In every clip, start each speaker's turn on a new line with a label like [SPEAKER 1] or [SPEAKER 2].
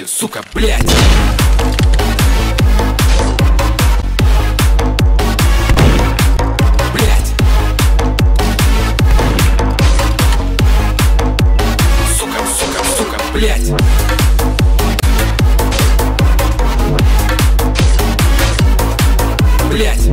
[SPEAKER 1] вместе, сука, блять. Блять. Сука, сука, сука, блять. Блять.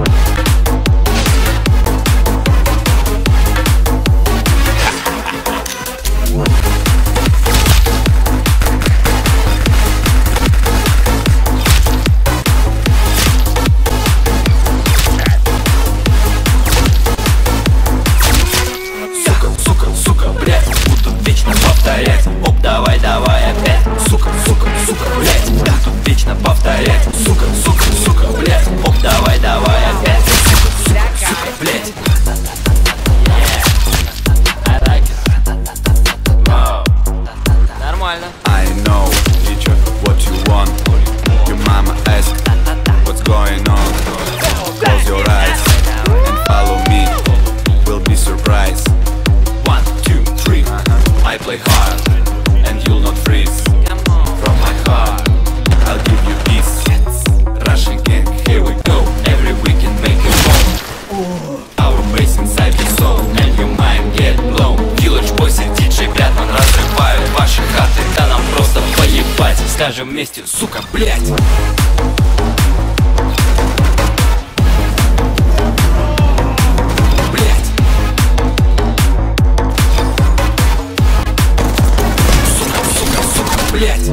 [SPEAKER 2] Оп, давай, давай опять.
[SPEAKER 1] Сука, сука, сука, блять.
[SPEAKER 2] Да, тут вечно повторять.
[SPEAKER 1] Сука, сука, сука, блять.
[SPEAKER 2] Оп, давай, давай опять.
[SPEAKER 1] Сука, сука, сука, блять.
[SPEAKER 2] I like it. Wow. Нормально.
[SPEAKER 3] I know, teacher, what you want. Your mama asked, what's going on? Close your eyes and follow me. We'll be surprised.
[SPEAKER 2] 1, 2, 3.
[SPEAKER 3] I play hard, and you'll not freeze.
[SPEAKER 2] Come on.
[SPEAKER 3] From my heart, I'll give you peace. Russian gang, here we go. Every weekend make it home. Our bass inside your soul, and your mind get blown.
[SPEAKER 2] Village Boys и диджей Бэтмен разрывают ваши хаты. Да нам просто поебать. Скажем вместе,
[SPEAKER 1] Сука, блять. Блять. Сука, сука, сука, блять.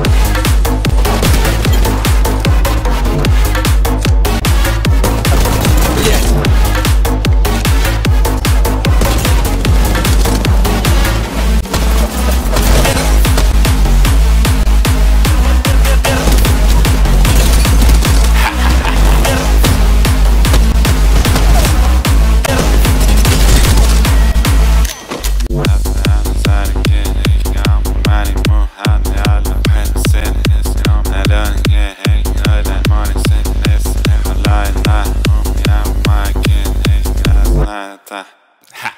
[SPEAKER 1] Блять.
[SPEAKER 3] Ha.